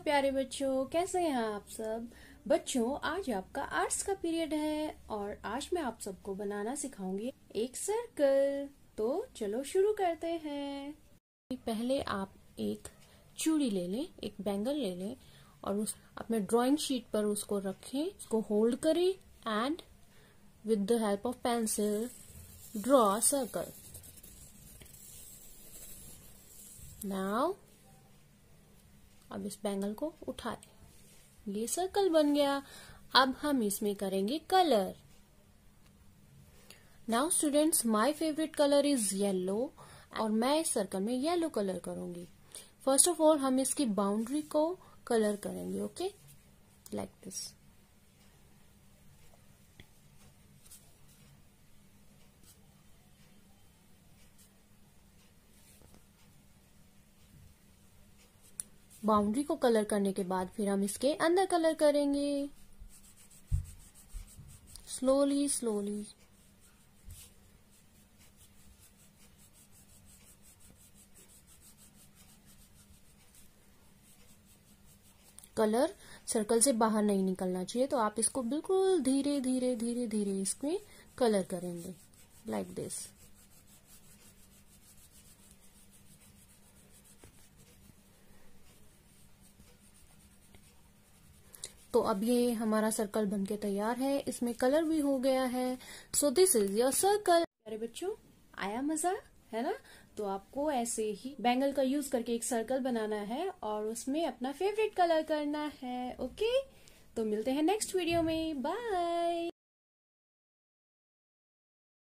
प्यारे बच्चों, कैसे हैं आप सब। बच्चों, आज आपका आर्ट्स का पीरियड है और आज मैं आप सबको बनाना सिखाऊंगी एक सर्कल। तो चलो शुरू करते हैं। पहले आप एक चूड़ी ले लें, एक बैंगल ले लें और उस अपने ड्राइंग शीट पर उसको रखें, उसको होल्ड करें and with the help of pencil draw a circle. Now अब इस बैंगल को उठाएं, ये सर्कल बन गया। अब हम इसमें करेंगे colour. Now students, my favourite colour is yellow और मैं इस सर्कल में येलो कलर करूंगी। फर्स्ट ऑफ ऑल हम इसकी बाउंड्री को कलर करेंगे, ओके, लाइक दिस। बाउंड्री को कलर करने के बाद फिर हम इसके अंदर कलर करेंगे, स्लोली स्लोली। कलर सर्कल से बाहर नहीं निकलना चाहिए, तो आप इसको बिल्कुल धीरे धीरे धीरे धीरे इसमें कलर करेंगे, लाइक दिस। तो अब ये हमारा सर्कल बनके तैयार है, इसमें कलर भी हो गया है। So this is your circle. प्यारे बच्चों, आया मजा, है ना। तो आपको ऐसे ही बैंगल का यूज करके एक सर्कल बनाना है और उसमें अपना फेवरेट कलर करना है, ओके। तो मिलते हैं नेक्स्ट वीडियो में, बाय।